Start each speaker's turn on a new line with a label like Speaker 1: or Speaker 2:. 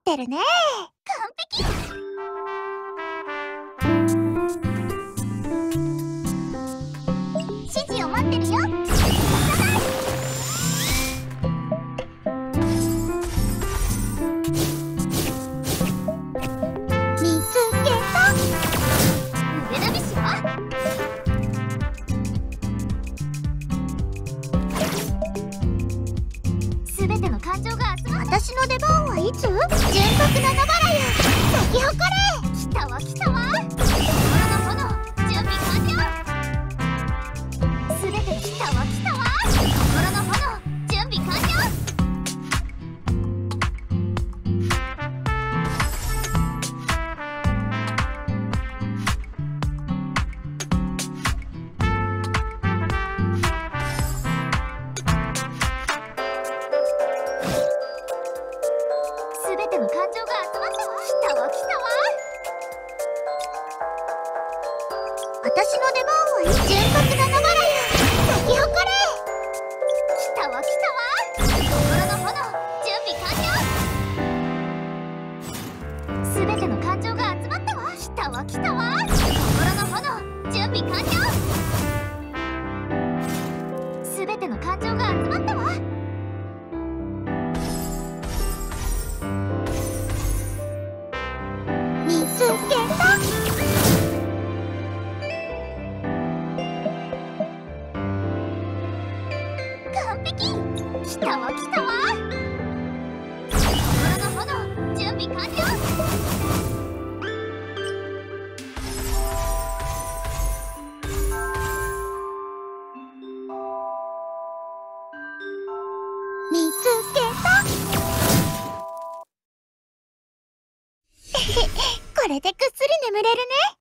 Speaker 1: ってるね。
Speaker 2: 完璧。指示を待ってるよ。
Speaker 1: 見つけた。
Speaker 2: 腕試しはすべての感情が集まっ
Speaker 1: 私の出番はいつ？純白の野原よ、咲き誇れ。
Speaker 2: 来たわ来たわ。心の炎準備完了。すべての来たわ来たわ。心の炎準備完了。すべての感情が集まったわ。来たわ来たわ。
Speaker 1: 私の出番はいつ？純白の野原よ、咲き誇れ。
Speaker 2: 来たわ来たわ。心の炎準備完了。すべての感情が集まったわ。来たわ来たわ。心の炎準備完了。すべての感情が集まったわ。
Speaker 1: 見つけた。
Speaker 2: 完璧。来たわ来たわ。心の炎準備完了。
Speaker 1: 見つけた。これでぐっすり眠れるね。